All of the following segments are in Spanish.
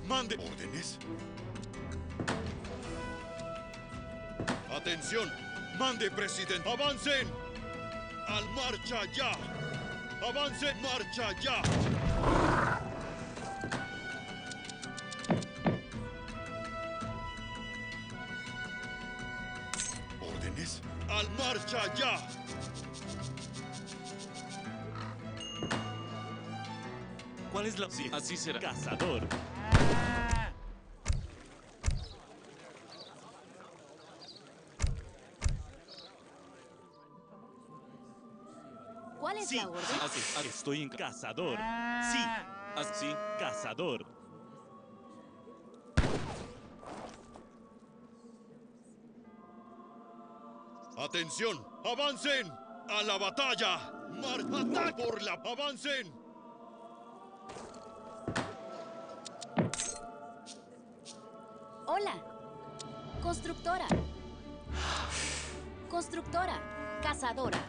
Mande órdenes. Atención. Mande, presidente. Avancen. Al marcha ya. Avancen, marcha ya. Órdenes. Al marcha ya. ¿Cuál es la...? Sí, así será. Cazador. ¿Cuál es Sí, la orden? sí, así. Estoy en cazador. Sí, así, cazador. Atención. Avancen. A la batalla. Ataque por la... Avancen. Hola. Constructora. Constructora. Cazadora.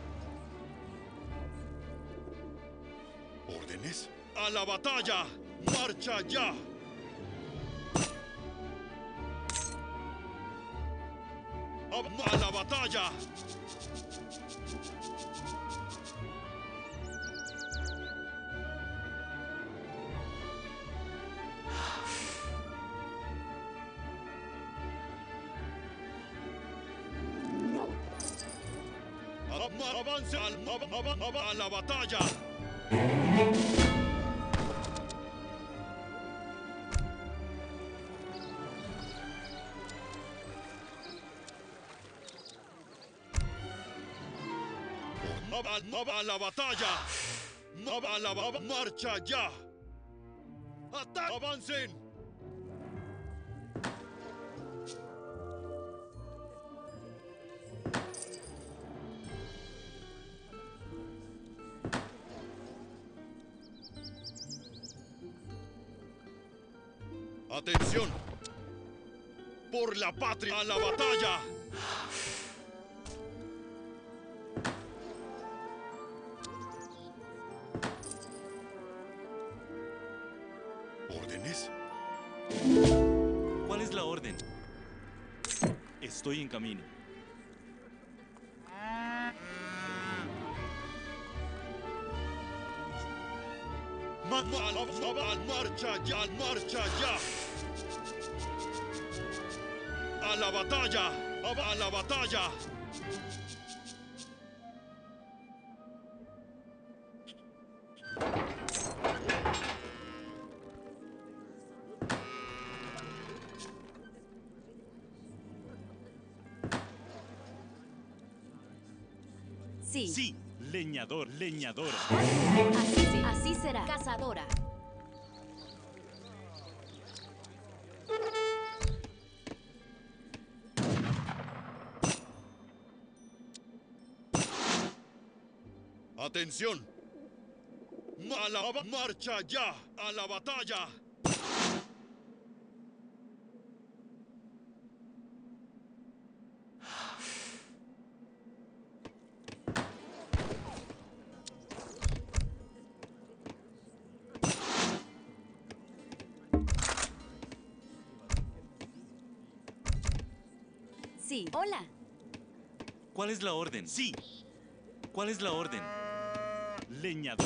¿Órdenes? ¡A la batalla! ¡Marcha ya! ¡A la batalla! ¡Avance a la batalla! ¡A la batalla! ¡A la marcha ya! ¡Ataque! ¡Avancen! ¡Atención! ¡Por la patria! ¡A la batalla! ¿Órdenes? ¿Cuál es la orden? Estoy en camino. ¡Al marcha ya! ¡Al marcha ya! ¡A la batalla! ¡A la batalla! Sí. Sí, leñador, leñadora. Así será. Cazadora. ¡Atención! ¡A la marcha ya! ¡A la batalla! Sí. Hola. ¿Cuál es la orden? Sí. ¿Cuál es la orden? Leñador.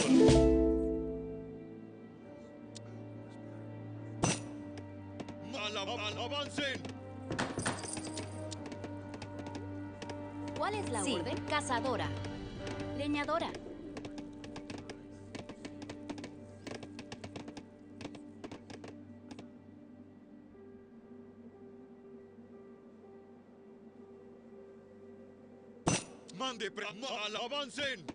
¡Avancen! ¿Cuál es la orden? Cazadora. Leñadora. ¡Mande! ¡Avancen!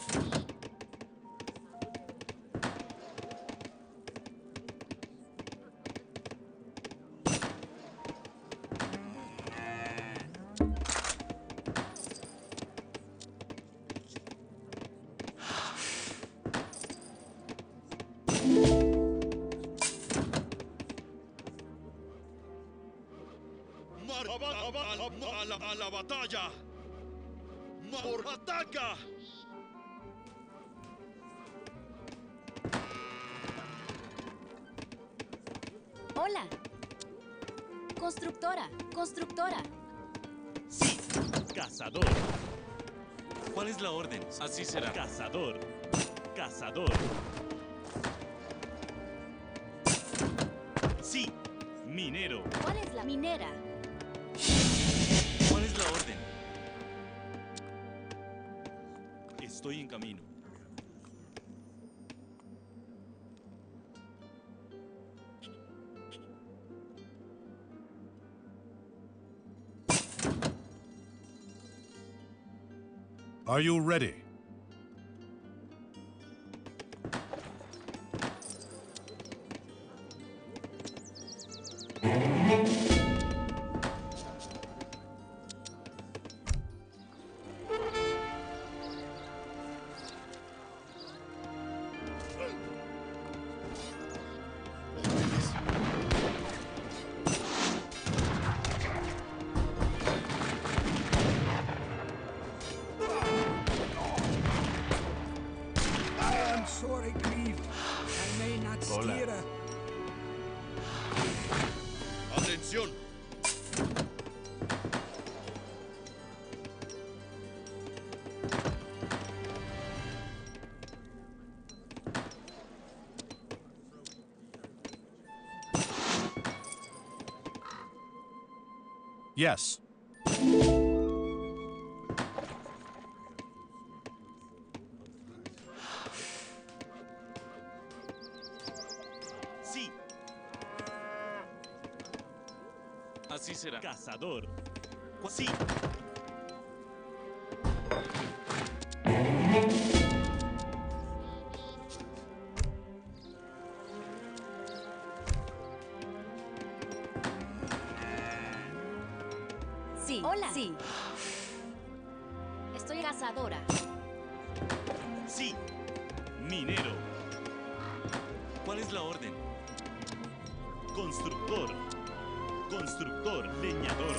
¡A la batalla! ¡Ataca! Hola. Constructora. Constructora. Sí. Cazador. ¿Cuál es la orden? Así será. Cazador. Cazador. Sí. Minero. ¿Cuál es la minera? ¿Cuál es la orden? Estoy en camino. Are you ready? I am sorely grieved. I may not Hola. steer a... ¡Atención! Yes. Sí. Así será. Cazador. Sí. Sí. Hola. Sí. Estoy cazadora. Sí. Minero. ¿Cuál es la orden? Constructor. Constructor. Leñador.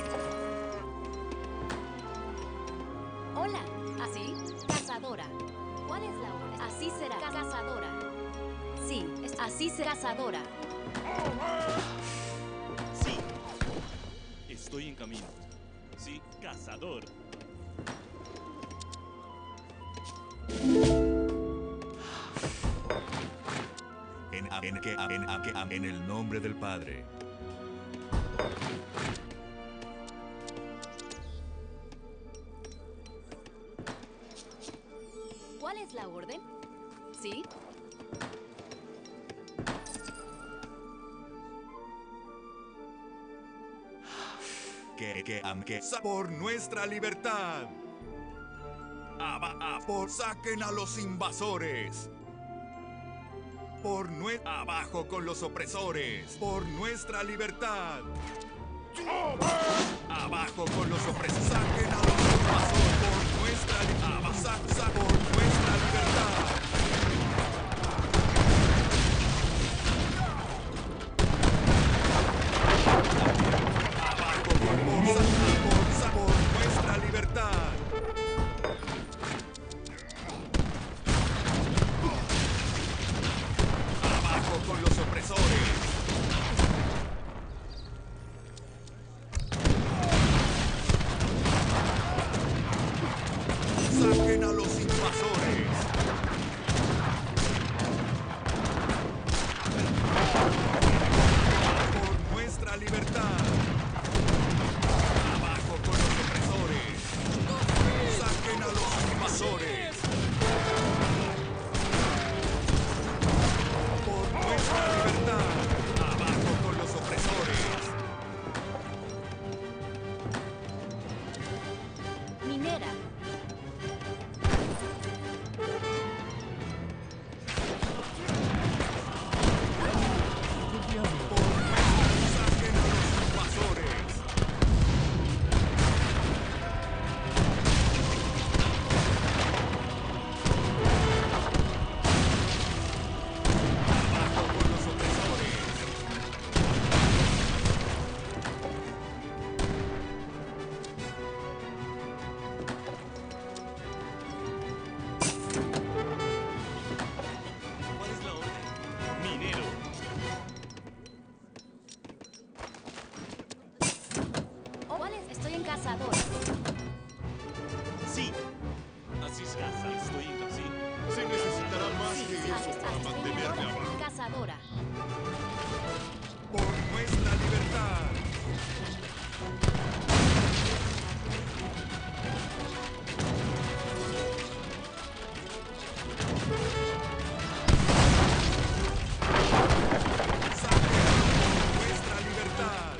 Hola. ¿Así? Cazadora. ¿Cuál es la orden? Así será. Cazadora. Sí. Así será. Cazadora. Sí. Estoy en camino. Sí. Cazador. En el nombre del Padre. ¿Cuál es la orden? Sí. Por nuestra libertad. Por saquen a los invasores. Abajo con los opresores. Por nuestra libertad. Abajo con los opresores. Saquen a los invasores. Por nuestra libertad. Por nuestra libertad. Abajo por nuestra libertad. Abajo con los opresores. Sí. Así será. Estoy en sí. Se necesitará más Sí, que eso para mantenerme leñadora, abajo. cazadora. Por nuestra libertad. Sangre por nuestra libertad.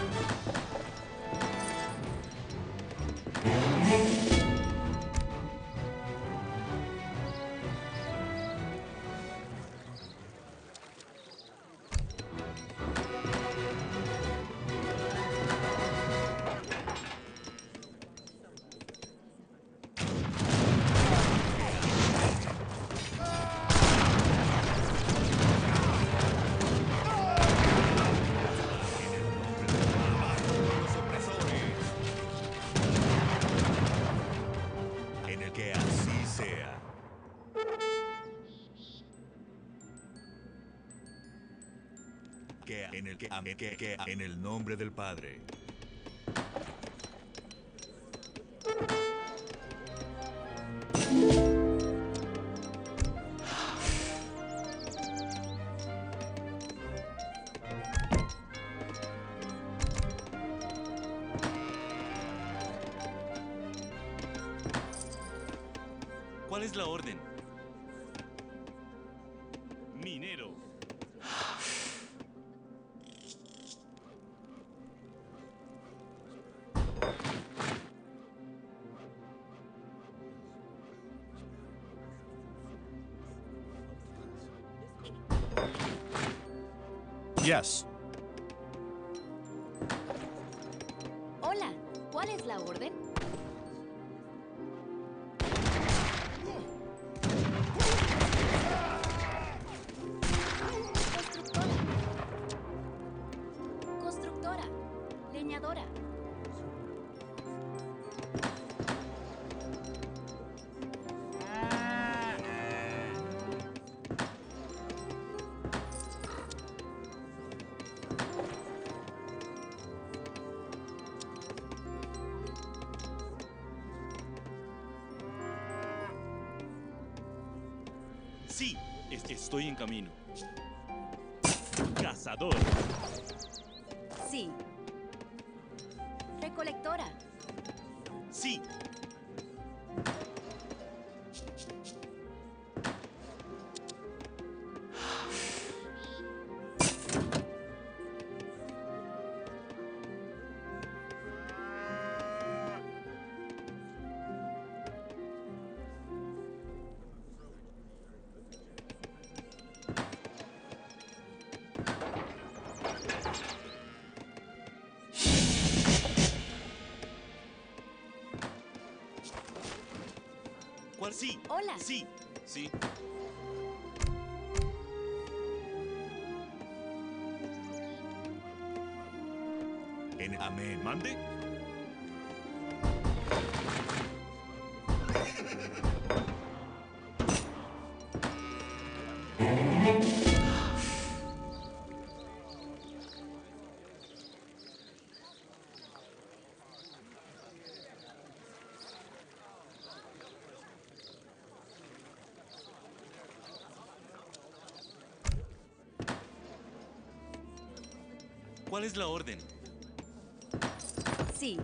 Los opresores. En el que así sea. En el nombre del Padre. ¿Cuál es la orden? Minero. Yes. Hola, ¿cuál es la orden? Constructora. Constructora. Leñadora. Sí. Estoy en camino. Cazador. Sí. Recolectora. Sí. ¿Cuál? Sí. Hola. Sí. Sí. Amén. ¿Mande? ¿Cuál es la orden? Sí.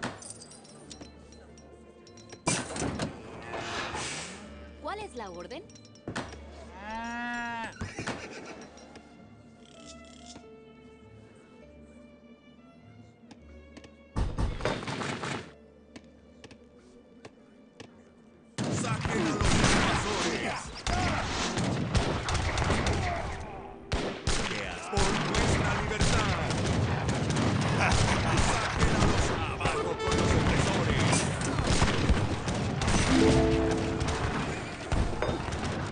¿Cuál es la orden? Saquen a los invasores. Por nuestra libertad. Saquen a los abajo con los opresores.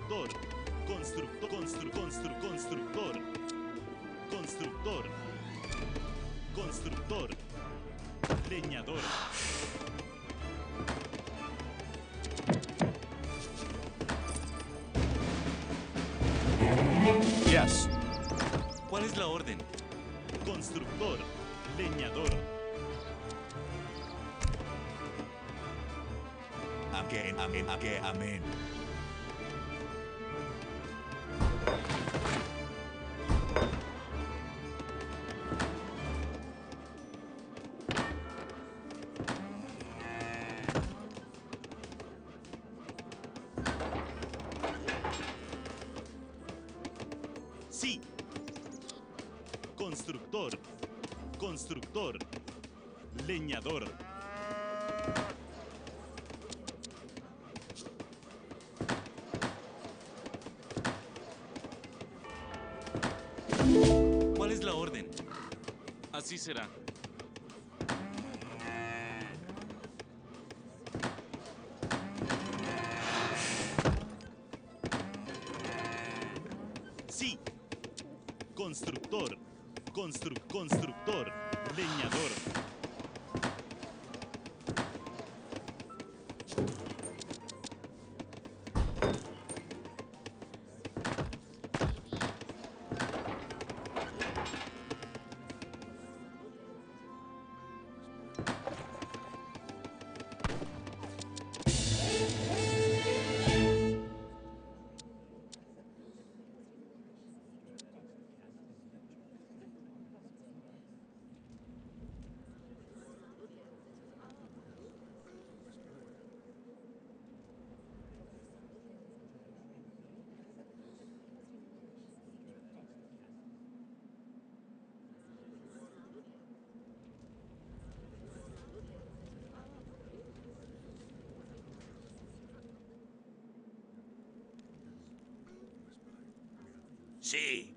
constructor, constructor, constructor, leñador, Yes. ¿cuál es la orden? Constructor, leñador, Amén. sí, constructor, leñador, ¿cuál es la orden? Así será. Sí, constructor, constructor, leñador, Sí.